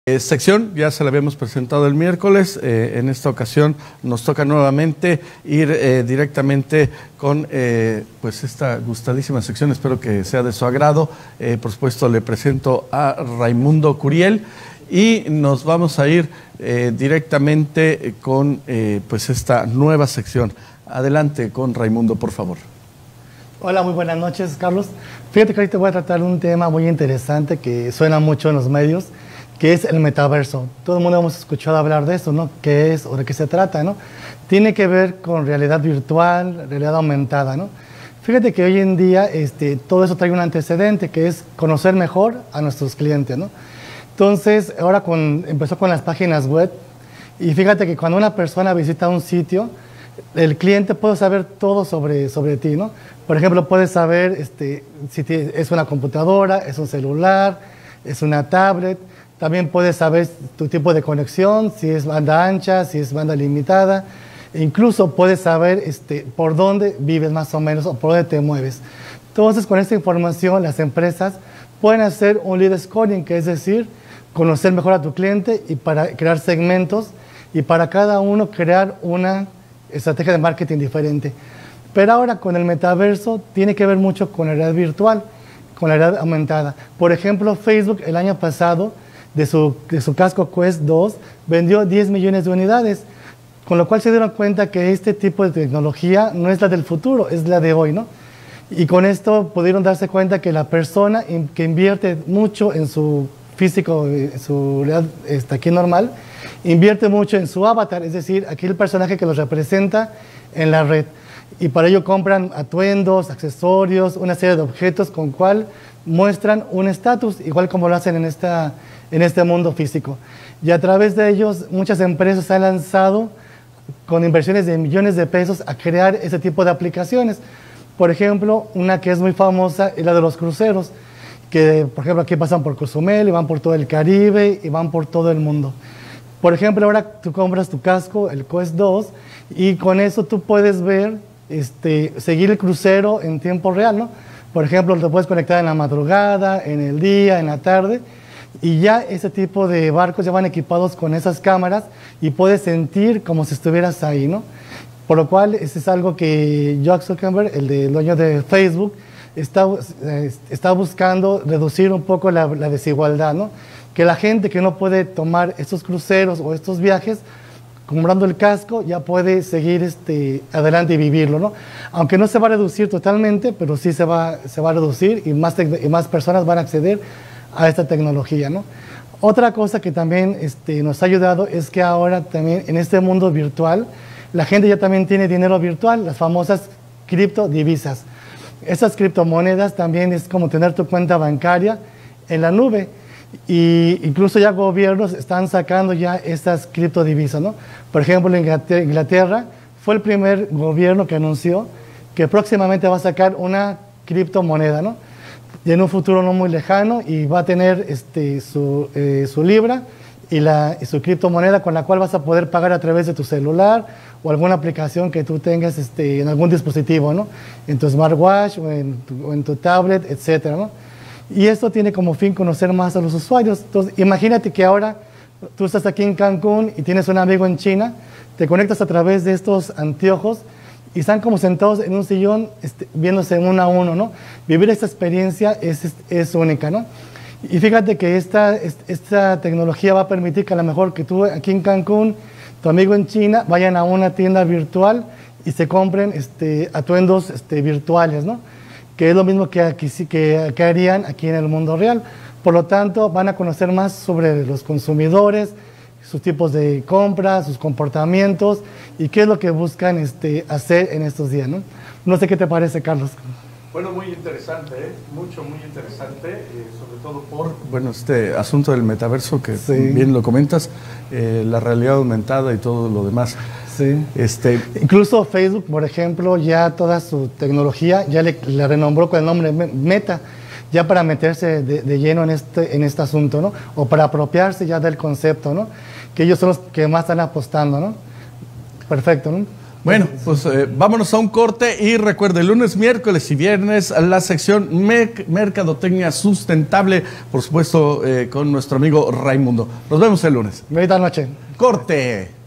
Sección, ya se la habíamos presentado el miércoles, en esta ocasión nos toca nuevamente ir directamente con pues esta gustadísima sección, espero que sea de su agrado. Por supuesto le presento a Raimundo Curiel y nos vamos a ir directamente con pues esta nueva sección. Adelante con Raimundo, por favor. Hola, muy buenas noches, Carlos. Fíjate que ahorita voy a tratar un tema muy interesante que suena mucho en los medios, que es el metaverso. Todo el mundo hemos escuchado hablar de eso, ¿no? ¿Qué es o de qué se trata, no? Tiene que ver con realidad virtual, realidad aumentada, ¿no? Fíjate que hoy en día todo eso trae un antecedente, que es conocer mejor a nuestros clientes, ¿no? Entonces, ahora empezó con las páginas web, y fíjate que cuando una persona visita un sitio, el cliente puede saber todo sobre ti, ¿no? Por ejemplo, puede saber si es una computadora, es un celular, es una tablet. También puedes saber tu tipo de conexión, si es banda ancha, si es banda limitada. Incluso puedes saber por dónde vives más o menos o por dónde te mueves. Entonces, con esta información, las empresas pueden hacer un lead scoring, que es decir, conocer mejor a tu cliente y para crear segmentos y para cada uno crear una estrategia de marketing diferente. Pero ahora con el metaverso tiene que ver mucho con la realidad virtual, con la realidad aumentada. Por ejemplo, Facebook el año pasado, de su casco Quest 2, vendió 10 millones de unidades, con lo cual se dieron cuenta que este tipo de tecnología no es la del futuro, es la de hoy, ¿no? Y con esto pudieron darse cuenta que la persona que invierte mucho en su físico, en su realidad aquí normal, invierte mucho en su avatar, es decir, aquel personaje que los representa en la red. Y para ello compran atuendos, accesorios, una serie de objetos con cual muestran un estatus, igual como lo hacen en este mundo físico. Y a través de ellos, muchas empresas han lanzado con inversiones de millones de pesos a crear ese tipo de aplicaciones. Por ejemplo, una que es muy famosa es la de los cruceros, que por ejemplo aquí pasan por Cozumel y van por todo el Caribe y van por todo el mundo. Por ejemplo, ahora tú compras tu casco, el Quest 2, y con eso tú puedes ver, seguir el crucero en tiempo real, ¿no? Por ejemplo, te puedes conectar en la madrugada, en el día, en la tarde, y ya ese tipo de barcos ya van equipados con esas cámaras y puedes sentir como si estuvieras ahí, ¿no? Por lo cual, ese es algo que Mark Zuckerberg, el dueño de Facebook, está buscando reducir un poco la desigualdad, ¿no? Que la gente que no puede tomar estos cruceros o estos viajes, comprando el casco, ya puede seguir adelante y vivirlo, ¿no? Aunque no se va a reducir totalmente, pero sí se va a reducir y más personas van a acceder a esta tecnología, ¿no? Otra cosa que también nos ha ayudado es que ahora también en este mundo virtual, la gente ya también tiene dinero virtual, las famosas criptodivisas. Esas criptomonedas también es como tener tu cuenta bancaria en la nube. Y incluso ya gobiernos están sacando ya estas criptodivisas, ¿no? Por ejemplo, Inglaterra fue el primer gobierno que anunció que próximamente va a sacar una criptomoneda, ¿no? Y en un futuro no muy lejano, y va a tener su libra y su criptomoneda con la cual vas a poder pagar a través de tu celular o alguna aplicación que tú tengas en algún dispositivo, ¿no? En tu smartwatch o en tu tablet, etcétera, ¿no? Y esto tiene como fin conocer más a los usuarios. Entonces, imagínate que ahora tú estás aquí en Cancún y tienes un amigo en China, te conectas a través de estos anteojos y están como sentados en un sillón viéndose uno a uno, ¿no? Vivir esta experiencia es única, ¿no? Y fíjate que esta tecnología va a permitir que a lo mejor que tú aquí en Cancún, tu amigo en China, vayan a una tienda virtual y se compren atuendos virtuales, ¿no? Que es lo mismo que harían aquí en el mundo real. Por lo tanto, van a conocer más sobre los consumidores, sus tipos de compras, sus comportamientos y qué es lo que buscan hacer en estos días, ¿no? No sé qué te parece, Carlos. Bueno, muy interesante, muy interesante, sobre todo por, bueno, este asunto del metaverso que sí, bien lo comentas, la realidad aumentada y todo lo demás. Sí. Incluso Facebook, por ejemplo, ya toda su tecnología ya le renombró con el nombre Meta, ya para meterse de lleno en este asunto, ¿no? O para apropiarse ya del concepto, ¿no? Que ellos son los que más están apostando, ¿no? Perfecto, ¿no? Bueno, pues vámonos a un corte y recuerde, lunes, miércoles y viernes la sección Mercadotecnia Sustentable, por supuesto con nuestro amigo Raimundo. Nos vemos el lunes. Buenas noches. Corte.